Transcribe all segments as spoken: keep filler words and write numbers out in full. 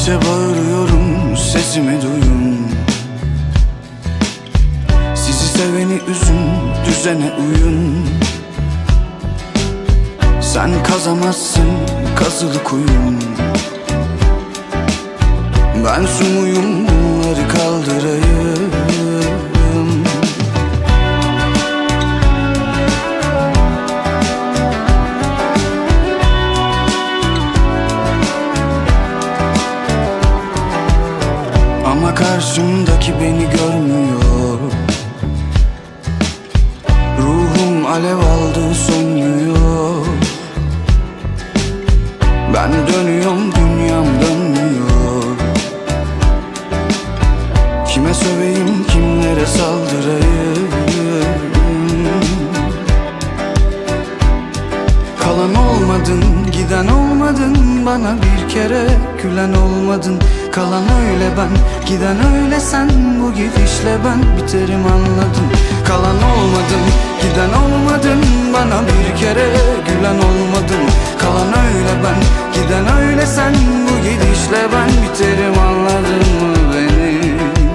Gece bağırıyorum, sesimi duyun. Sizi seveni üzün, düzene uyun. Sen kazamazsın kazılı kuyun. Ben su muyum, bunları kaldırayım. Ama karşımdaki beni görmüyor. Ruhum alev aldı, sönmüyor. Ben dönüyorum, dünyam dönmüyor. Kime söveyim, kimlere saldırayım? Kalan olmadın, giden olmadın. Bana bir kere gülen olmadın. Kalan öyle ben, giden öyle sen. Bu gidişle ben biterim, anladın. Kalan olmadın, giden olmadın. Bana bir kere gülen olmadın. Kalan öyle ben, giden öyle sen. Bu gidişle ben biterim, anladın mı beni?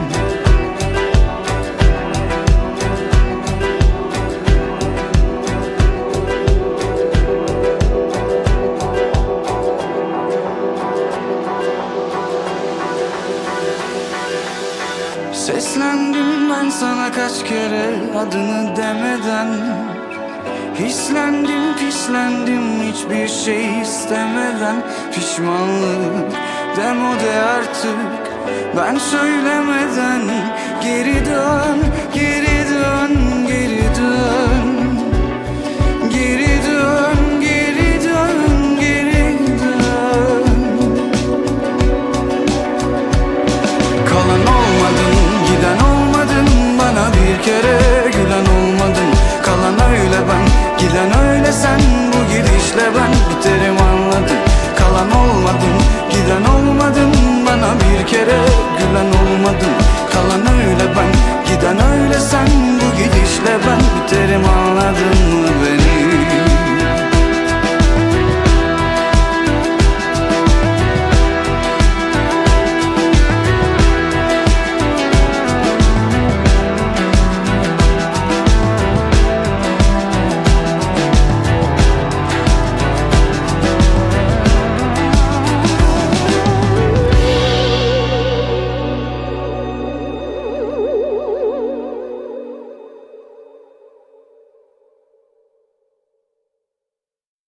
Seslendim ben sana kaç kere adını demeden. Hislendim, pislendim hiçbir şey istemeden. Pişmanlık demode artık, ben söylemeden. Geri dön, geri dön, geri dön. Geri dön, geri dön, geri dön. Kalan olmadın, giden olmadın. Bana bir kere gülen olmadın. Kalan öyle ben, giden öyle sen. Bu gidişle ben biterim, anladın. Kalan olmadın, giden olmadın. Bana bir kere gülen olmadın. Kalan öyle ben, giden öyle sen. Bu gidişle ben biterim, anladın mı beni?